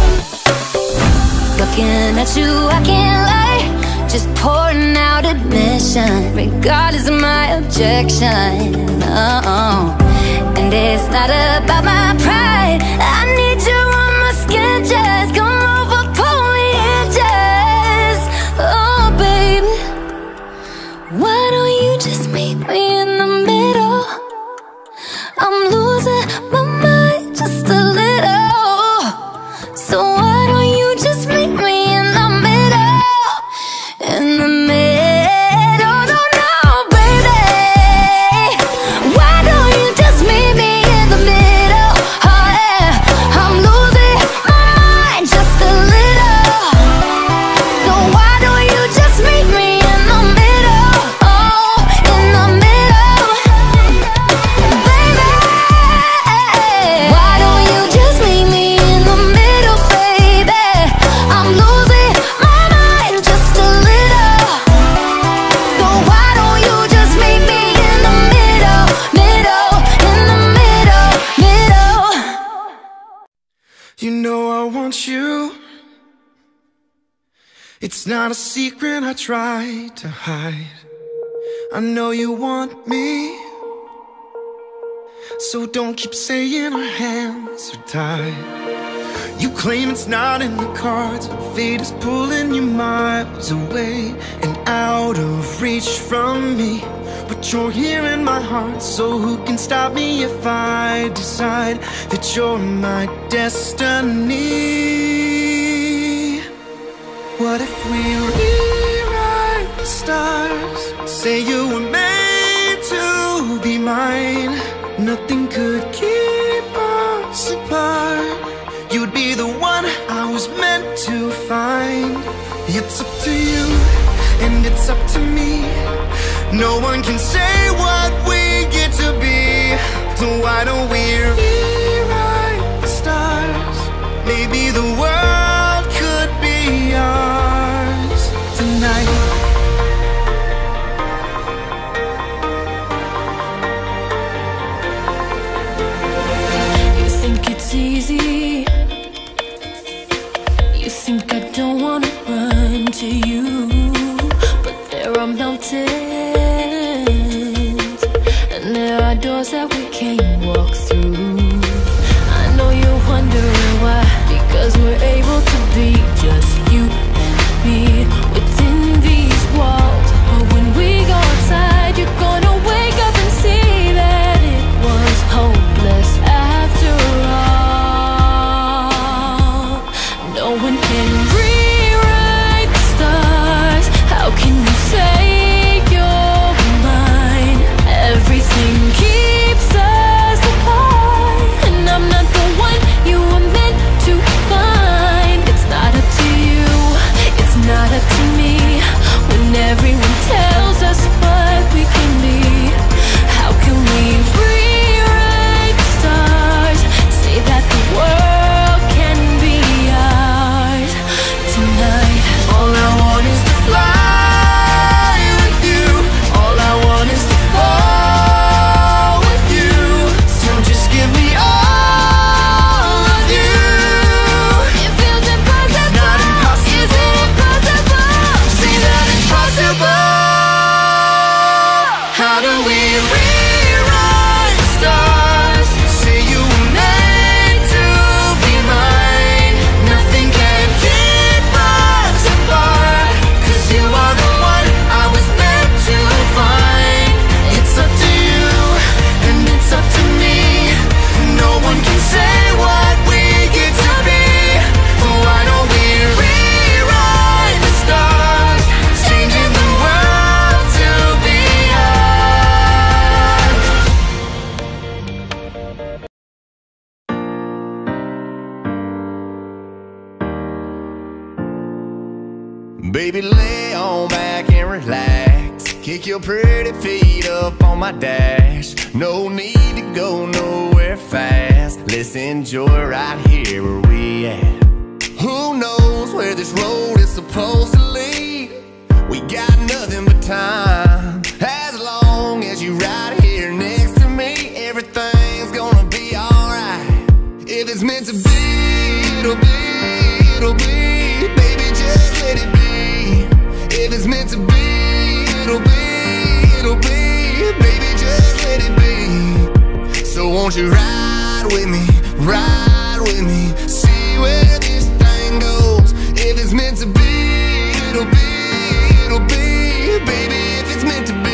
Looking at you, I can't lie. Just pouring out admission, regardless of my objection. Oh, and it's not about my pride. I need you on my skin, just come over, pull me in, just. Oh baby, why don't you just meet me in the middle? I'm losing my mind just a little. So why don't you just meet me in the middle? In the middle, no, no, baby. Why don't you just meet me in the middle? Oh yeah, I'm losing my mind just a little. So why don't you just meet me in the middle? Oh, in the middle, baby. Why don't you just meet me in the middle, baby? I'm losing my mind just a little. So why don't you just meet me in the middle, middle, in the middle, middle? You know I want you. It's not a secret I try to hide. I know you want me. So don't keep saying our hands are tied. You claim it's not in the cards. Fate is pulling you miles away and out of reach from me. But you're here in my heart, so who can stop me if I decide that you're my destiny? What if we rewrite the stars? Say you were made to be mine. Nothing could keep us apart. You'd be the one I was meant to find. It's up to you, and it's up to me. No one can say what we get to be. So why don't we rewrite the stars? Maybe the world could be ours tonight. You think it's easy? You think I don't wanna run to you? But there are mountains, and there are doors that we can't walk through. I know you're wondering why, because we're able to be just you and me within these walls. But when we go outside, you're gonna wake up and see that it was hopeless after all. No one can rewrite the stars. How can you say you're mine? Everything keeps us apart. Baby, lay on back and relax. Kick your pretty feet up on my dash. No need to go nowhere fast. Let's enjoy right here where we at. Who knows where this road is supposed to lead? We got nothing but time. As long as you right here next to me, everything's gonna be alright. If it's meant to be, it'll be, it'll be. Baby, just let it be. If it's meant to be, it'll be, it'll be. Baby, just let it be. So won't you ride with me, ride with me, see where this thing goes. If it's meant to be, it'll be, it'll be. Baby, if it's meant to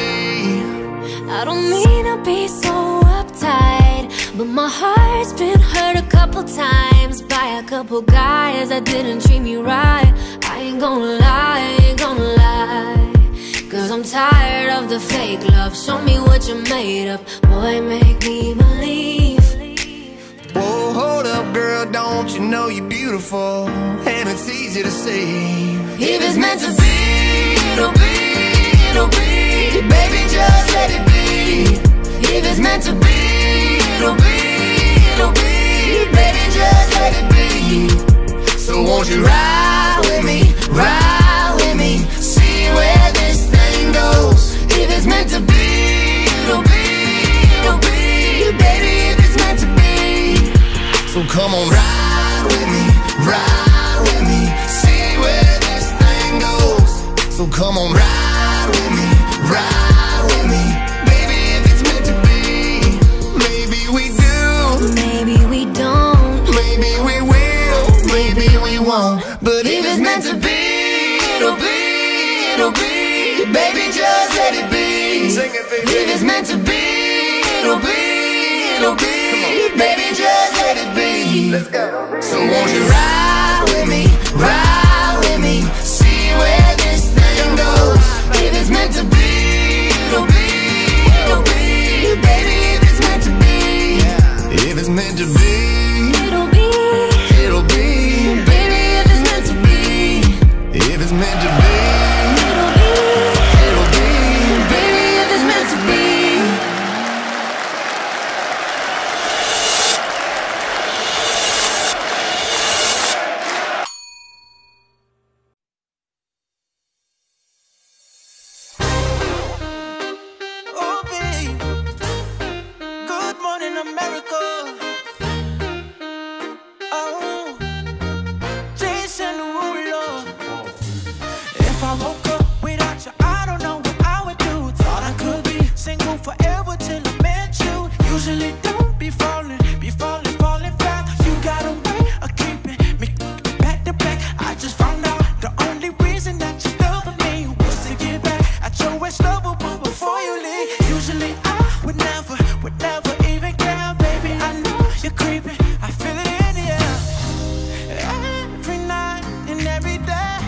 be. I don't mean to be so uptight, but my heart's been hurt a couple times by a couple guys that didn't treat me right. I ain't gonna lie, ain't gonna lie, 'cause I'm tired of the fake love. Show me what you're made of, boy, make me believe. Whoa, hold up, girl, don't you know you're beautiful? And it's easy to see. If it's meant to be, it'll be, it'll be. Baby, just let it be. If it's meant to be, it'll be, it'll be. Baby, just let it be. So won't you ride with me, ride with me, see where this thing goes. If it's meant to be, it'll be, it'll be. Baby, if it's meant to be. So come on, ride with me, ride with me, see where this thing goes. So come on, ride with me, ride with me. Baby, if it's meant to be, maybe we do, maybe we don't, maybe we will, maybe we won't. But if it's meant to be, it'll be, it'll be. Baby, just let it be. Sing it, baby. If it's meant to be, it'll be, it'll be. Baby, just let it be. Let's go. So won't you ride with me, ride with me, see where this thing goes. If it's meant to be, it'll be, it'll be. Baby, if it's meant to be, if it's meant to be, it'll be, it'll be. Baby, if it's meant to be, if it's meant to be, it'll be, it'll be. Baby, if it's meant to be. Oh, babe. Good morning, America. Oh, Jason Derulo. If I woke up without you, I don't know what I would do. Thought I could be single forever till I met you. Usually don't be falling, falling back. You got a way of keeping me back to back. I just found out the only reason that you loved me was to get back at your ex lover, but before you leave. Usually I would never even care, baby. I know you're creeping, I feel it in the air. Every night and every day,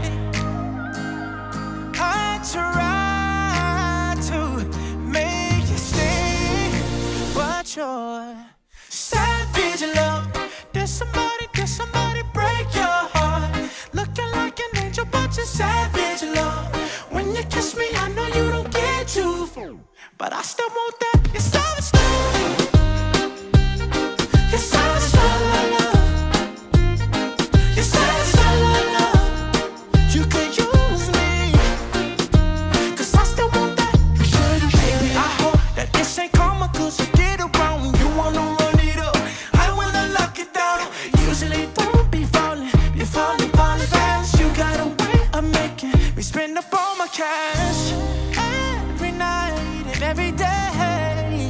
I try to make you stay, but you're savage love. Did somebody break your heart? Looking like an angel, but you're savage love. When you kiss me, I know you don't get to, but I still want that. You're savage love. You're savage love. You're savage love. You could use me, 'cause I still want that. Baby, I hope that this ain't karma, 'cause you did it wrong. You wanna run it up, I wanna lock it down. Usually don't be falling fast. You got a way of making me spend up all my cash. Every night and every day,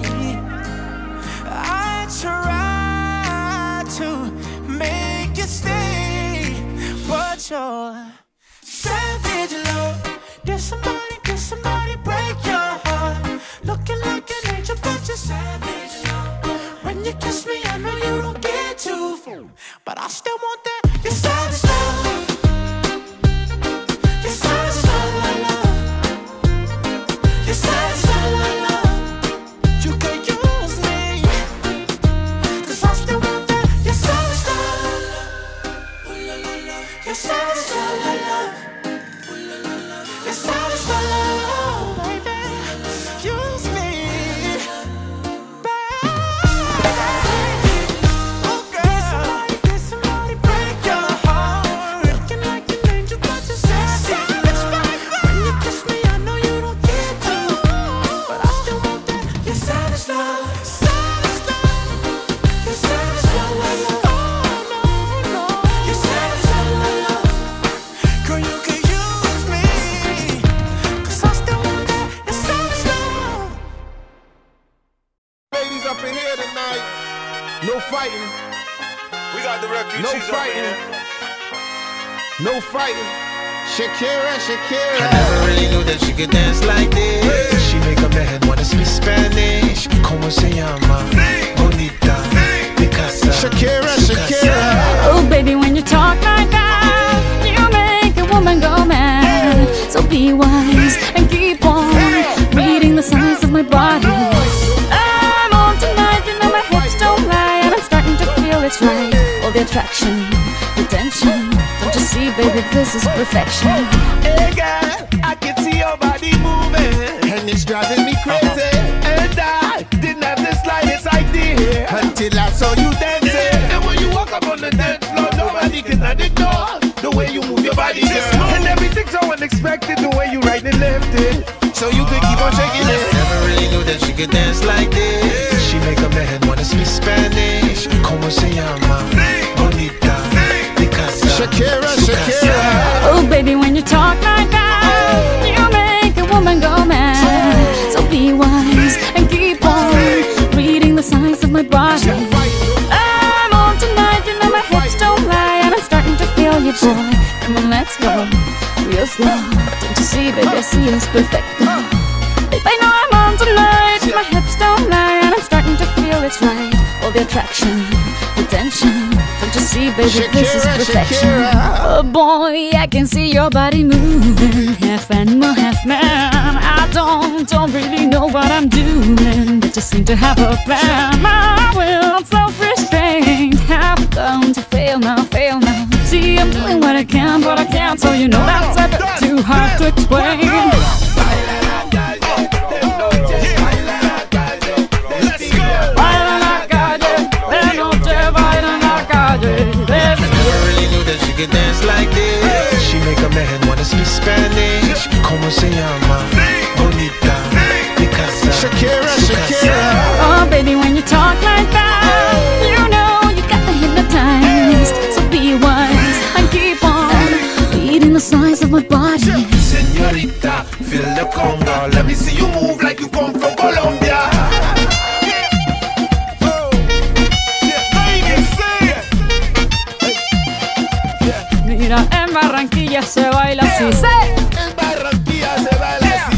I try to make you stay, but you're savage love. Did somebody break your heart? Looking like an angel, but you're savage love. When you kiss me, I know you don't get to, but I still want that. You're savage love. You're savage love. You're savage love. You can use me, 'cause I still want that. You're savage love. You're savage love. fighting. We got the refugees. No fighting. No fighting. Shakira, Shakira. I never really knew that she could dance like this. She make a man wanna speak Spanish. Como se llama? Bonita. Picasa. Shakira, Shakira. Oh baby, when you talk like that, you make a woman go mad. So be wise and keep on reading the signs of my body. I'm on tonight, you know my hips don't lie, and I'm starting to feel it's right. All the attraction, the tension. Don't you see, baby, this is perfection. Hey girl, I can see your body moving, and it's driving me crazy. And I didn't have the slightest idea until I saw you dancing. And when you walk up on the dance floor, nobody can ignore the way you move your body, girl. And everything's so unexpected, the way you right and left it, so you could keep on shaking it. Never really knew that she could dance like this. She make a man wanna speak Spanish. Como se llama? Bonita. Picasa. Shakira, Shakira. Oh baby, when you talk like that, you make a woman go mad. So be wise and keep on reading the signs of my body. I'm on tonight, you know my hips don't lie, and I'm starting to feel you, boy. Come on, let's go real slow. Don't you see, baby, I see it's perfect. Babe, I know I'm on tonight. My hips don't lie, and I'm starting to feel it's right. All the attraction, the tension. Don't you see, baby, this is perfection. Oh boy, I can see your body moving, half animal, half man. I don't really know what I'm doing, but just seem to have a plan. My will, self-restraint, have come to fail now, fail now. See, I'm doing what I can, but I can't, so you know that's a bit too hard to explain. Dance like this. She make a man wanna speak Spanish. Como se llama? Bonita. Picasa. Shakira, Shakira. Oh baby, when you talk like that, you know you got me hypnotized. So be wise and keep on reading the signs of my body. Señorita, feel the conga. Let me see you move like you come from Colombia. Mira, en Barranquilla se baila así. En Barranquilla se baila así.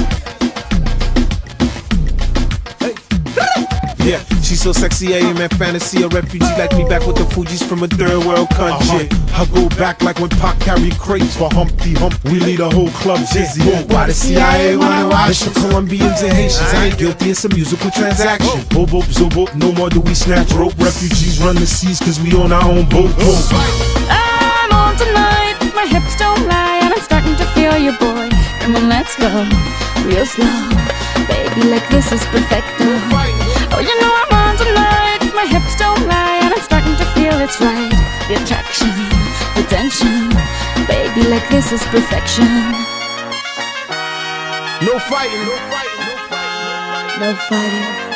Yeah, she's so sexy, I am in fantasy. A refugee like me back with the Fugees from a third world country. I go back like when Pac carried crates for Humpty Hump. We lead a whole club dizzy. Why the CIA wanna watch us? Colombians and Haitians, I ain't guilty, it's a musical transaction. Bobo, zobo, no more do we snatch rope. Refugees run the seas cause we on our own boat. I'm on tonight, my hips don't lie, and I'm starting to feel you, boy. Come on, let's go real slow. Baby, like this is perfecto. Oh, you know I'm on tonight, my hips don't lie, and I'm starting to feel it's right. The attraction, the tension. Baby, like this is perfection. No fighting, no fighting, no fighting. No fighting.